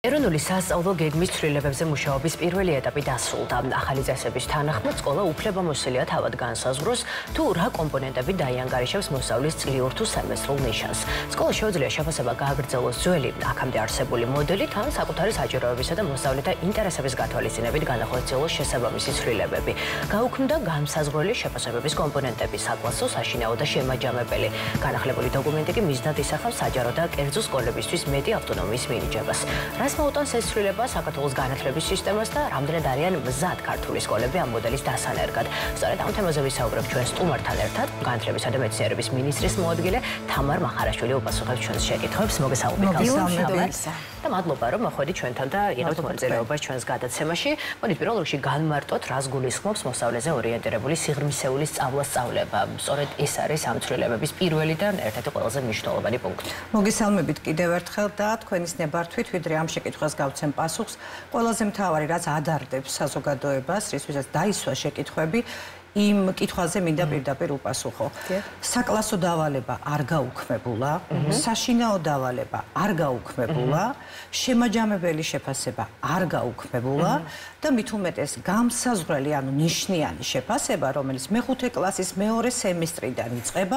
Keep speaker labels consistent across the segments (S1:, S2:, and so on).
S1: ეროვნული სასწავლო გეგმის ცვლილებებზე მუშაობის პირველი ეტაპი დასრულდა. ახალი წესების თანახმად სკოლა უფლებამოსილია თავად განსაზღვროს, თუ რა კომპონენტები დაიანგარიშებს მოსწავლის წლიურ თუ სემესტრულ ნიშანს. სკოლას შეუძლია შეფასება გააგრძელოს ძველი, აქამდე არსებული მოდელით, ან საკუთარი საჭიროებისა და მოსწავლეთა ინტერესების გათვალისწინებით განახორციელოს შესაბამისი ცვლილებები. გაუქმდა განსაზღვრელი შეფასებების კომპონენტები, საკლასო, საშინაო და შემაჯამებელი. განახლებული დოკუმენტი კი მიზნად ისახავს საჯარო და კერძო სკოლებისთვის მეტი ავტონომიის მინიჭებას. მოუტანს ეს ცვლილება საქართველოს განათლების სისტემას და რამდენად არიან მზად ქართული სკოლები ამ მოდელის დასანერგად. სწორედ ამ თემაზე ვისაუბრებთ ჩვენ სტუმართან ერთად. განათლებისა და მეცნიერების მინისტრის მოადგილე თამარ მახარაშვილი უპასუხებს ჩვენს შეკითხვებს. მოგესალმებით. და მადლობა რომ მოხვედით ჩვენთან და იღებთ მონაწილეობას ჩვენს გადაცემაში. მოდით პირველ რიგში განმარტოთ, რას გულისხმობს მოსწავლეზე ორიენტირებული სიღრმისეული სწავლა-სწავლება. სწორედ ეს არის ამ ცვლილებების პირველი და ერთ-ერთი ყველაზე მნიშვნელოვანი პუნქტი.
S2: მოგესალმებით კიდევ ერთხელ და თქვენის ნებართვით, ვიდრე ამ შეკითხვას გავცემ პასუხს, ყველაზე მთავარი რაც ადარდებს საზოგადოებას, რისთვისაც დაისვა შეკითხვები, იმ კითხვაზე მინდა პირდაპირ უპასუხო. საკლასო დავალება არ გაუქმებულა, საშინაო დავალება არ გაუქმებულა, შემაჯამებელი შეფასება არ გაუქმებულა და მით უმეტეს გამსაზღვრელი, ანუ ნიშნიანი შეფასება, რომელიც მეხუთე კლასის მეორე სემესტრიდან იწყება,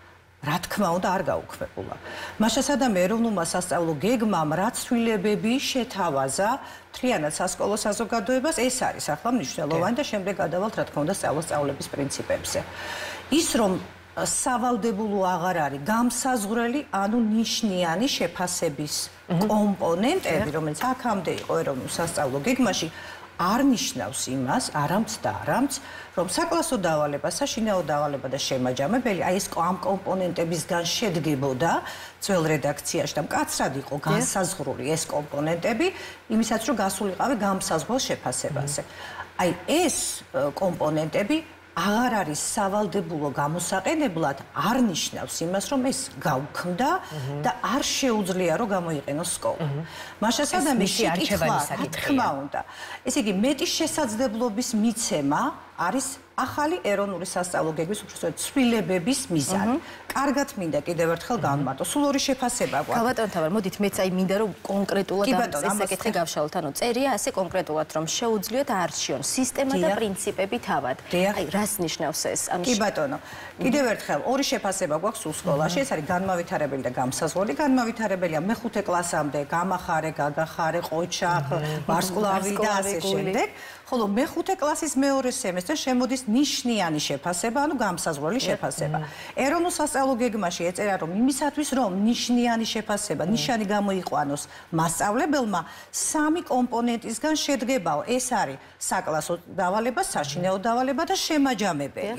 S2: რა თქმა უნდა არ გაუქმებულა. მაშასადამე ეროვნულმა სასწავლო გეგმამ რა ცვლილებები შეთავაზა მთლიანად სასკოლო საზოგადოებას, ეს არის ახლა მნიშვნელოვანი და შემდეგ გადავალთ რა თქმა უნდა სწავლების პრინციპებზე. ის რომ სავალდებულო აღარ არის გამსაზღვრელი, ანუ ნიშნიანი შეფასების კომპონენტები, რომელიც აქამდე იყო ეროვნულ სასწავლო გეგმაში, არ ნიშნავს იმას, არამც და არამც, რომ საკლასო დავალება, საშინაო დავალება და შემაჯამებელი, აი ეს ამ კომპონენტებისგან შედგებოდა ძველ რედაქციაში და მკაცრად იყო განსაზღვრული ეს კომპონენტები, იმისაც რომ გასულიყავი გამსაზღვრელ შეფასებაზე. აი ეს კომპონენტები აღარ არის სავალდებულო გამოსაყენებლად, არ ნიშნავს იმას, რომ ეს გაუქმდა და არ შეუძლია რომ გამოიყენოს სკოლა. მაშასადამე შეკითხვა, რა თქმა უნდა, ესე იგი მეტი შესაძლებლობის მიცემა არის ახალი ეროვნული სასწავლო გეგმის უბრალოდ ცვლილებების მიზანი. კარგად მინდა კიდევ ერთხელ განმარტო. სულ ორი შეფასება გვაქვს.
S3: ბატონ თამარ, მოდით მეც აი მინდა რომ კონკრეტულად ეს საკითხი გავშალოთ. ანუ წერია ასე კონკრეტულად რომ შეუძლიათ არჩიონ სისტემა და პრინციპები თავად. აი რას ნიშნავს ეს?
S2: კი ბატონო. კიდევ ერთხელ ორი შეფასება გვაქვს სულ სკოლაში. ეს არის განმავითარებელი და გამსაზღვრელი. განმავითარებელია მეხუთე კლასამდე, გამახარე, გაგახარე, ყოჩახ, ვარსკვლავი და ასე შემდეგ. ხოლო მეხუთე კლასის მეორე სემესტრში შემოდის ნიშნიანი შეფასება, ანუ გამსაზღვრელი შეფასება. ეროვნულ სასწავლო გეგმაში ეწერა, რომ იმისათვის, რომ ნიშნიანი შეფასება, ნიშანი გამოიყვანოს მასწავლებელმა, სამი კომპონენტისგან შედგებაო. ეს არის საკლასო დავალება, საშინაო დავალება და შემაჯამებელი.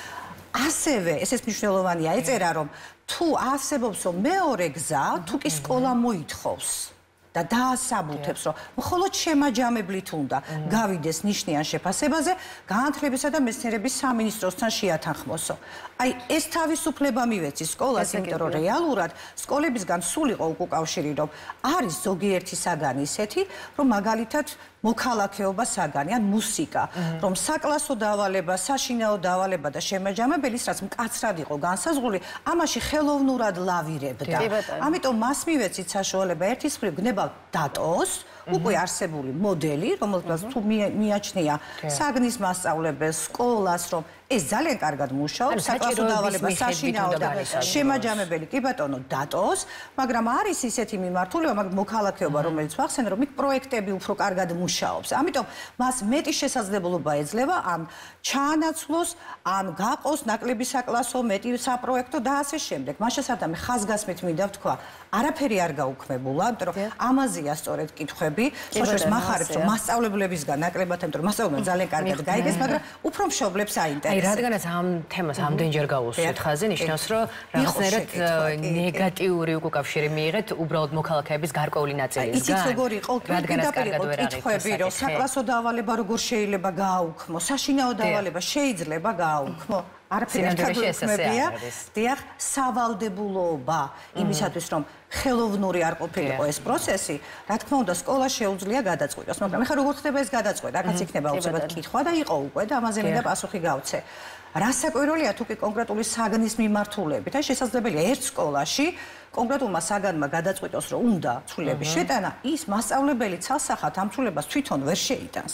S2: ასევე, ესეც მნიშვნელოვანია, ეწერა, რომ თუ არსებობს მეორე გზა, თუ კი სკოლა მოითხოვს და დაასაბუთებს, რომ მხოლოდ შემაჯამებლით უნდა გავიდეს ნიშნიან შეფასებაზე, განათლებისა და მეცნიერების სამინისტროსთან შეათანხმოსო. აი, ეს თავისუფლება მივეცი სკოლას, იმიტომ რომ რეალურად სკოლებისგან სულ იყო უკავშირი, რომ არის ზოგიერთი საგანი ისეთი, რომ მაგალითად მოქალაქეობა საგანი, ან მუსიკა, რომ საკლასო დავალება, საშინაო დავალება და შემაჯამებელი, რაც მკაცრად იყო განსაზღვრული, ამაში ხელოვნურად ლავირებდა. ამიტომ მას მივეცით საშუალება ერთის მხრივ გნებავთ დატოს უკვე არსებული მოდელი, რომელსაც თუ მიაჩნია საგნის მასწავლებელს, სკოლას, რომ ეს ძალიან კარგად მუშაობს, საკლასო დავალება, საშინაო და შემაჯამებელი, კი ბატონო, დატოს, მაგრამ არის ისეთი მიმართულება, მოქალაქეობა, რომელიც ვახსენე, რომ იქ პროექტები უფრო კარგად მუშაობს. ამიტომ მას მეტი შესაძლებლობა ეძლევა ან ჩაანაცვლოს, ან გაყოს ნაკლები საკლასო, მეტი საპროექტო და ასე შემდეგ. მაშასადამე ხაზგასმით მინდა ვთქვა, არაფერი არ გაუქმებულა, იმიტომ რომ ამაზეა სწორედ კითხვები. სწორედ მახარებს, რომ მასწავლებლებისგან ნაკლებად, იმიტომ რომ მასწავლებლები ძალიან კარგად გაიგეს, მაგრამ უფრო მშობლებს აინტერესებს.
S1: აი, რადგანაც ამ თემას ამდენჯერ გავუსვით ხაზი, ნიშნავს, რომ რაღაცნაირად ნეგატიური უკავშირი მიიღეთ უბრალოდ მოქალაქეების გარკვეული ნაწილისგან.
S2: იცით როგორი იყო? პირდაპირ იყო კითხვები, რომ საკლასო დავალება როგორ შეიძლება გააუქმო, საშინაო დავალება შეიძლება გააუქმო. არაფერი ერთგვარია. დიახ, სავალდებულოობა იმისათვის, რომ ხელოვნური არ ყოფილიყო ეს პროცესი, რა თქმა უნდა, სკოლა შეუძლია გადაწყვიტოს, მაგრამ ეხლა როგორ ხდება ეს გადაწყვეტა? აქაც იქნება უცებად კითხვა და იყო უკვე და ამაზე მინდა პასუხი გავცე. რა საკვირველია თუ კი კონკრეტული საგნის მიმართულებით? აი შესაძლებელია ერთ სკოლაში კონკრეტულმა საგანმა გადაწყვიტოს, რომ უნდა ცვლილების შეტანა, ის მასწავლებელი ცალსახად ამ ცვლილებას თვითონ ვერ შეიტანს.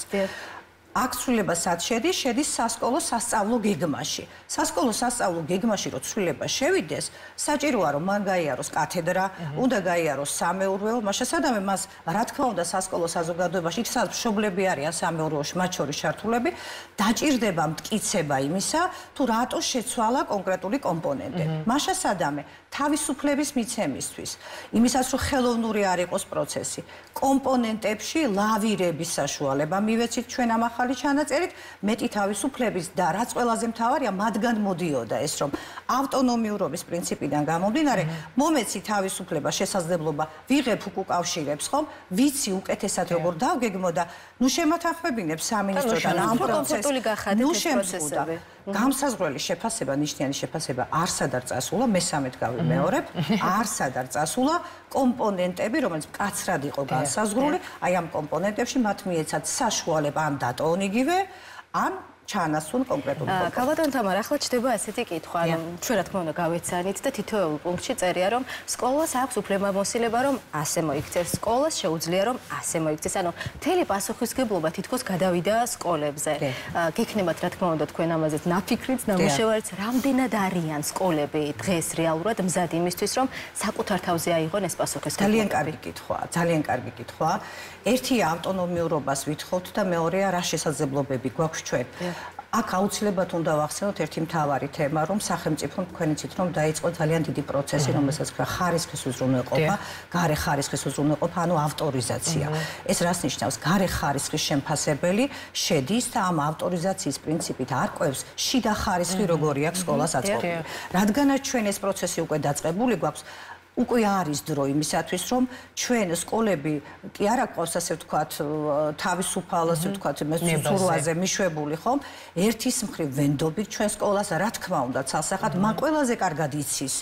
S2: აქ ცვლილება სად შედის? შედის სასკოლო სასწავლო გეგმაში. სასკოლო სასწავლო გეგმაში რო ცვლილება შევიდეს, საჭიროა რომ მან გაიაროს კათედრა, უნდა გაიაროს სამეურვეო, მაშინ სადამე მას რა თქმა უნდა სასკოლო საზოგადოებაში იქ სადაც მშობლები არიან სამეურვეოში, მათ შორის ჩართულები, დაჭირდება მტკიცება იმისა, თუ რატო შეცვალა კონკრეტული კომპონენტი. მაშინ სადამე თავისუფლების მიცემისთვის, იმისაც რომ ხელოვნური არ იყოს პროცესი, კომპონენტებში ლავირების საშუალება მივეცით ჩვენ ამ ახალი ჩანაწერით, მეტი თავისუფლების და რაც ყველაზე მთავარია, მათგან მოდიოდა ეს, რომ ავტონომიურობის პრინციპიდან გამომდინარე, მომეცი თავისუფლება, შესაძლებლობა ვიღებ უკავშირებს, ხომ? ვიცი უკეთესად როგორ დავგეგმო და ნუ შემათანხმებინებ სამინისტროდან ამ პროცესს. ნუ შემწუდა. გამსაზღვრელი შეფასება, ნიშნიანი შეფასება არსად არ წასულა, მესამედ გავიმეორებ, არსად არ წასულა კომპონენტები, რომელიც მკაცრად იყო განსაზღვრული, აი ამ კომპონენტებში მათ მიეცათ საშუალება ან დატოვონ იგივე, ან ჩაანაცვლონ კონკრეტული კომპონენტი.
S3: ქალბატონ თამარ, ახლა ჩდება ასეთი კითხვა, რომ ჩვენ რა თქმა უნდა გავეცანით და თითოეულ პუნქტში წერია, რომ სკოლას აქვს უფლებამოსილება, რომ ასე მოიქცეს, სკოლას შეუძლია, რომ ასე მოიქცეს. ანუ მთელი პასუხისგებლობა თითქოს გადავიდა სკოლებზე. გექნებათ რა თქმა უნდა თქვენ ამაზეც ნაფიქრიც, ნამუშევარიც, რამდენად არიან სკოლები დღეს რეალურად მზად იმისთვის, რომ საკუთარ თავზე აიღონ ეს პასუხისგებლობა?
S2: ძალიან კარგი კითხვაა, ძალიან კარგი კითხვაა. ერთია ავტონომიურობას ვითხოვთ და მეორეა რა შესაძლებლობები გვაქვს ჩვენ. აქ აუცილებლად უნდა ვახსენოთ ერთი მთავარი თემა, რომ სახელმწიფომ თქვენ იცით, რომ დაიწყო ძალიან დიდი პროცესი, რომელსაც ქვია ხარისხის უზრუნველყოფა, გარე ხარისხის უზრუნველყოფა, ანუ ავტორიზაცია. ეს რას ნიშნავს? გარე ხარისხის შემფასებელი შედის და ამ ავტორიზაციის პრინციპით არკვევს შიდა ხარისხი როგორი აქვს სკოლას აწყობილი. რადგანაც ჩვენ ეს პროცესი უკვე დაწყებული გვაქვს, უკვე არის დრო იმისათვის, რომ ჩვენ სკოლები კი არა ყავს ასე ვთქვათ, თავისუფალ ასე ვთქვათ, სურვაზე მიშვებული, ხომ? ერთის მხრივ ვენდობით ჩვენ სკოლას, რა თქმა უნდა, ცალსახად, მან ყველაზე კარგად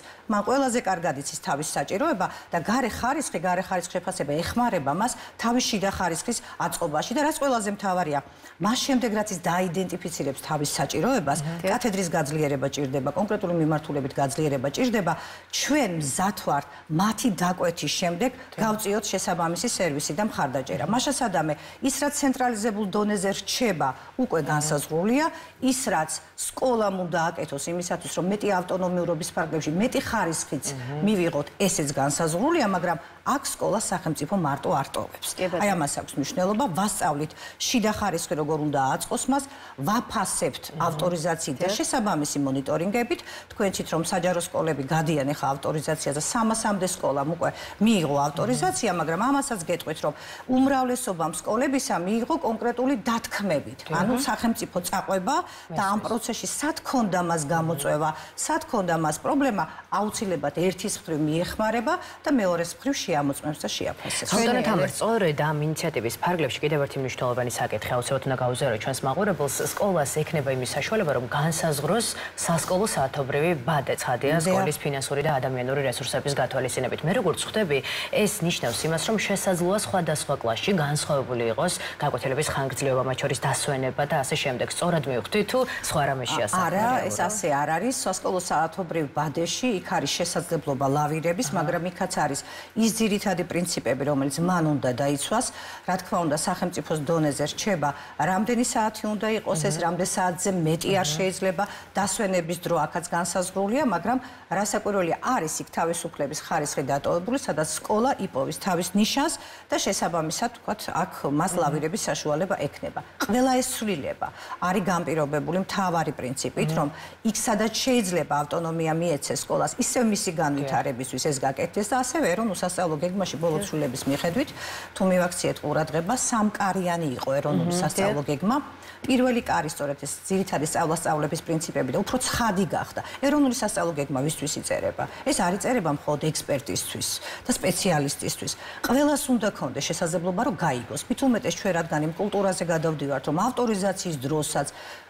S2: იცის თავის საჭიროება და გარე ხარისხის შეფასება ეხმარება მას თავის შიდა ხარისხის აწყობაში და რაც ყველაზე მთავარია, მას შემდეგ რაც ის დაიდენტიფიცირებს თავის საჭიროებას, კათედრის გაძლიერება ჭირდება, კონკრეტული მიმართულებით გაძლიერება ჭირდება, ჩვენ მზად ვართ მათი დაკვეთის შემდეგ გავწიოთ შესაბამისი სერვისი და მხარდაჭერა. მაშინ სადამე ის რაც ცენტრალიზებულ დონეზე რჩება, უკვე განსაზღვრულია, ის რაც სკოლამ უნდა აკეთოს იმისათვის, რომ მეტი ავტონომიურობის ფარგლებში, მეტი ხარისხიც მივიღოთ, ესეც განსაზღვრულია, მაგრამ აქ სკოლა სახელმწიფო მარტო არ ტოვებს. აი ამას აქვს მნიშვნელობა, ვასწავლით შიდა ხარისხი როგორ უნდა აწყოს მას, ვაფასებთ ავტორიზაციით და შესაბამისი მონიტორინგებით. თქვენ იცით, რომ საჯარო სკოლები გადიან ახლა ავტორიზაციაზე 300-მდე სკოლამ უკვე მიიღო ავტორიზაცია, მაგრამ ამასაც გეტყვით, რომ უმრავლესობამ სკოლებისა მიიღო კონკრეტული დათქმებით. ანუ სახელმწიფო წაყვება და ამ პროცესში სად ქონდა მას გამოწვევა, სად ქონდა მას პრობლემა, აუცილებლად ერთის მხრივ მიეხმარება და მეორეს მხრივ შეამოწმებს და შეაფასებს.
S1: ქალბატონ თამარ, სწორედ ამ ინიციატივის ფარგლებში კიდევ ერთი მნიშვნელოვანი საკითხი აუცილებლად უნდა გავუზიაროთ ჩვენს მაყურებელს, სკოლას ექნება იმის საშუალება, რომ განსაზღვროს სასკოლო საათობრივი ბადე, ცხადია, სკოლის ფინანსური და ადამიანური რესურსების გათვალისწინებით. მე როგორც ხვდები, ეს ნიშნავს იმას, რომ შესაძლოა სხვადასხვა კლასში განსხვავებული იყოს გაკვეთილების ხანგრძლივობა, მათ შორის დასვენება და ასე შემდეგ. სწორად მივხვდი თუ სხვა რამე შეასახმება?
S2: არა, ეს ასე არ არის. სასკოლო საათობრივ ბადეში იქ არის შესაძლებლობა ლავირების, მაგრამ იქაც არის ის ძირითადი პრინციპები, რომელიც მან უნდა დაიცვას. რა თქმა უნდა, სახელმწიფოს დონეზე რჩება, რამდენი საათი უნდა იყოს ეს, რამდენ საათზე მეტი არ შეიძლება, დასვენების დრო აქაც განსაზღვრულია, მაგრამ რასაკვირველია, არის იქ თავისუფლების ხარისხი დატოვებული, სადაც სკოლა იპოვის თავის ნიშანს და შესაბამისად, ვთქვათ, აქ მას ლავირების საშუალება ექნება. ყველა ეს ცვლილება არის განპირობებული მთავარი პრინციპით, რომ იქ სადაც შეიძლება ავტონომია მიეცეს სკოლას, ისევ მისი განვითარებისთვის ეს გაკეთდეს და ასევე ეროვნულ სასწავლო გეგმაში ბოლო ცვლილების მიხედვით, თუ მივაქციეთ ყურადღება, სამკარიანი იყო ეროვნული სასწავლო გეგმა. პირველი კარი სწორედ ეს ძირითადი სწავლების პრინციპები და უფრო ცხადი გახდა. ეროვნული სასწავლო გეგმა ვისთვის იწერება? ეს არ იწერება მხოლოდ ექსპერტისთვის და სპეციალისტისთვის. ყველას უნდა ქონდეს შესაძლებლობა, რომ გაიგოს. მით უმეტეს ჩვენ რადგან იმ კულტურაზე გადავდივართ, რომ ავტორიზაციის დროსაც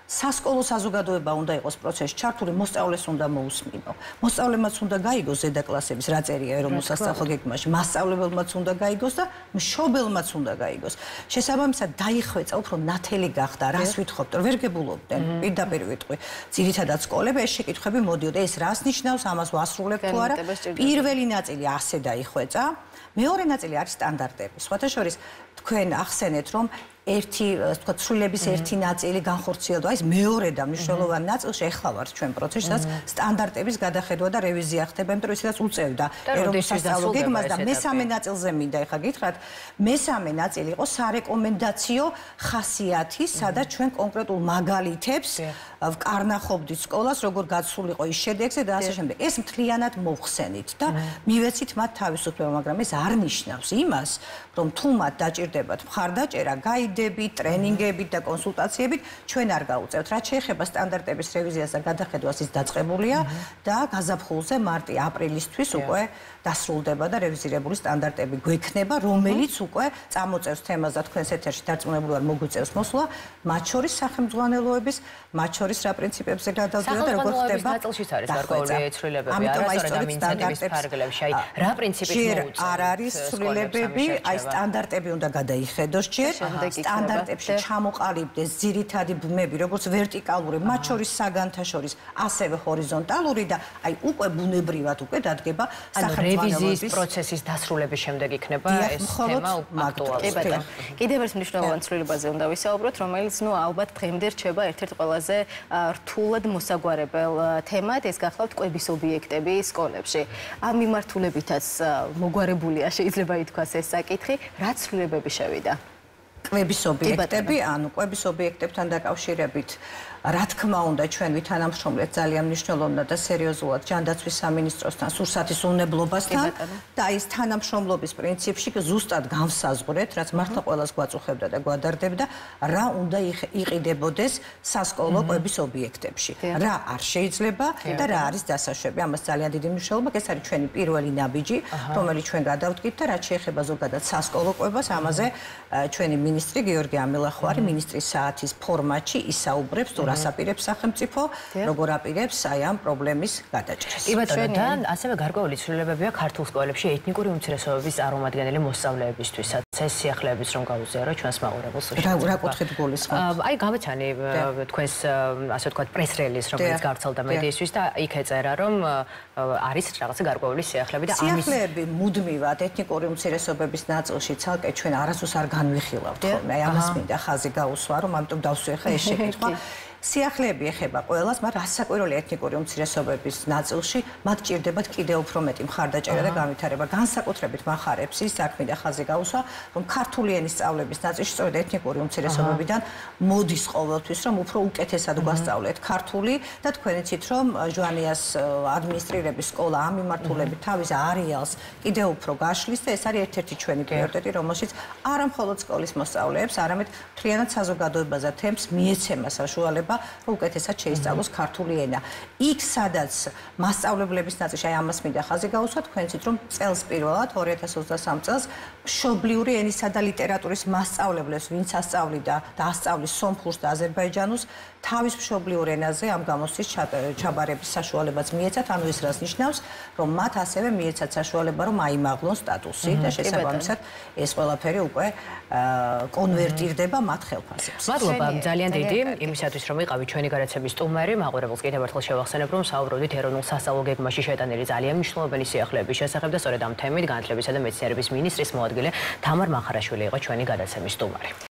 S2: სასკოლო საზოგადოება უნდა იყოს პროცესში ჩართული, მოსწავლეს უნდა მოусმინო. მოსწავლემაც უნდა გაიგოს ზედა კლასების რა წერია ეროვნულ სასწავლო გეგმაში, მასწავლებელმაც უნდა გაიგოს და მშობელმაც უნდა გაიგოს. შესაბამისად დაიხვეწა, უფრო ნათელი გახდა, რას ვითხოვთ, ვერ გებულობდნენ, პირდაპირ ვიტყვი. ძირითადად სკოლები ეს შეკითხვები მოდიოდა, ეს რას ნიშნავს, ამას ვასრულებ თუ არა. პირველი ნაწილი ასე დაიხვეწა, მეორე ნაწილი არის სტანდარტები. სხვათა შორის თქვენ ახსენეთ, რომ ერთი, თქვა, ცვლილების ერთი ნაწილი განხორციელდა. აი ეს მეორე და მნიშვნელოვანი ნაწილში ეხლა ვართ ჩვენ პროცესში, სადაც სტანდარტების გადახედვა და რევიზია ხდება, იმიტომ რომ ისედაც უწევდა ეროვნულ სასწავლო გეგმას და მესამე ნაწილზე მინდა ეხლა გითხრათ, მესამე ნაწილი იყო სარეკომენდაციო ხასიათი, სადაც ჩვენ კონკრეტულ მაგალითებს ვკარნახობდით სკოლას, როგორ გაცვლილიყო ის შედეგზე და ასე შემდეგ. ეს მთლიანად მოვხსენით და მივეცით მათ თავისუფლება, მაგრამ ეს არ ნიშნავს იმას, რომ თუ მათ დაჭირდებათ მხარდაჭერა, გაიდებით, ტრენინგებით და კონსულტაციებით, ჩვენ არ გაუწევთ. რაც შეეხება სტანდარტების რევიზიას და გადახედვას, ის დაწყებულია და გაზაფხულზე მარტი-აპრილისთვის უკვე დასრულდება და რევიზირებული სტანდარტები გვექნება, რომელიც უკვე წამოწევს თემას და თქვენს ეთერში დარწმუნებული ვარ მოგვიწევს მოსვლა, მათ შორის სახელმძღვანელოების, მათ შორის რა პრინციპებზე გადავდივართ და როგორ ხდება
S1: ნაწილშიც არის გარკვეული ცვლილებები, არასწორად ამ ინიციატივის ფარგლებში. აი, რა პრინციპით მოუწევთ?
S2: არ არის ცვლილებები, აი სტანდარტები უნდა გადაიხედოს ჯერ, სტანდარტებში ჩამოყალიბდეს ძირითადი ბმები, როგორც ვერტიკალური, მათ შორის საგანთა შორის, ასევე ჰორიზონტალური და აი უკვე ბუნებრივად უკვე დადგება
S1: რევიზიის პროცესის დასრულების შემდეგ იქნება ეს თემა აქტუალური.
S3: კიდევ ერთ მნიშვნელოვან ცვლილებაზე უნდა ვისაუბროთ, რომელიც ალბათ დღემდე რჩება ერთ-ერთ ყველაზე რთულად მოსაგვარებელ თემად, ეს გახლავთ კვების ობიექტები სკოლებში. ამ მიმართულებითაც მოგვარებულია შეიძლება ითქვას ეს საკითხი, რა ცვლილებები შევიდა?
S2: კვების ობიექტები, ანუ კვების ობიექტებთან დაკავშირებით რა თქმა უნდა ჩვენ ვითანამშრომლეთ ძალიან მნიშვნელოვნად და სერიოზულად ჯანდაცვის სამინისტროსთან, სურსათის უნებლობასთან და ის თანამშრომლობის პრინციპში ზუსტად განსაზღვრეთ, რაც მართლა ყველას გვაწუხებდა და გვადარდებდა, რა უნდა იყიდებოდეს სასკოლო კვების ობიექტებში. რა არ შეიძლება და რა არის დასაშვები. ამას ძალიან დიდი მნიშვნელობა, ეს არის ჩვენი პირველი ნაბიჯი, რომელიც ჩვენ გადავდგით და რაც შეეხება ზოგადად სასკოლო კვებას, ამაზე ჩვენი მინისტრი გიორგი ამილახვარი მინისტრის საათის ფორმატში ისაუბრებს თუ რას აპირებს სახელმწიფო, როგორ აპირებს აი ამ პრობლემის გადაჭრას.
S1: კი ბატონო, და ასევე გარკვეული ცვლილებებია ქართულ სკოლებში ეთნიკური უმცირესობების წარმომადგენელი მოსწავლეებისთვისაც. ეს სიახლეების რომ გაუზიარო ჩვენს მაყურებელს.
S2: რა კუთხით გულისხმობთ?
S1: აი გამოცანი თქვენს ასე ვთქვათ პრეს-რელიზ, რომელიც გავრცელდა მედიისთვის და იქ ეწერა, რომ არის რაღაცა გარკვეული სიახლეები და ამის
S2: სიახლეები მუდმივად ეთნიკური უმცირესობების ნაწილში ცალკე ჩვენ არასდროს არ განვიხილავთ ხოლმე. აი ამას მინდა ხაზი გაუსვა, რომ ამიტომ დავსვი ხა ეს შეკითხვა. სიახლეები ეხება ყველას, მაგრამ რასაკვირველი ეთნიკური უმცირესობების ნაწილში მათ ჭირდებათ კიდევ უფრო მეტი მხარდაჭერა და განვითარება. განსაკუთრებით მახარებს ის საქმე და ხაზი გაუსვა, რომ ქართული ენის სწავლების ნაწილში სწორედ ეთნიკური უმცირესობებიდან მოდის ყოველთვის, რომ უფრო უკეთესად გვასწავლეთ ქართული და თქვენ იცით, რომ ჟვანიას ადმინისტრირების სკოლა ამ მიმართულებით თავის არეალს კიდევ უფრო გაშლის და ეს არის ერთ-ერთი ჩვენი პრიორიტეტი, რომელშიც არა მხოლოდ სკოლის მოსწავლეებს, არამედ მთლიანად საზოგადოებაზე თემს მიეცემა საშუალება რომ უკეთესად შეისწავლოს ქართული ენა. იქ სადაც მასწავლებლების ნაწილში აი ამას მინდა ხაზი გაუსვა, თქვენ იცით რომ წელს პირველად 2023 წელს მშობლიური ენისა და ლიტერატურის მასწავლებლებს, ვინც ასწავლიდა და ასწავლის სომხურს და აზერბაიჯანულს, თავის მშობლიურ ენაზე ამ გამოცდის ჩაბარების საშუალებაც მიეცათ, ანუ ეს რას ნიშნავს, რომ მათ ასევე მიეცათ საშუალება, რომ აიმაღლონ სტატუსი და შესაბამისად ეს ყველაფერი უკვე კონვერტირდება მათ ხელფასებს.
S1: მადლობა ძალიან დიდი იმისათვის, რომ იყავით ჩვენი გადაცემის სტუმარი, მაყურებელს კიდევ ერთხელ შევახსენებ, რომ საუბრობდით ეროვნულ სასწავლო გეგმაში შეტანილი ძალიან მნიშვნელოვანი სიახლეების შესახებ და სწორედ ამ თემით განათლებისა და მეცნიერების მინისტრის მოადგილე თამარ მახარაშვილი იყო ჩვენი გადაცემის სტუმარი.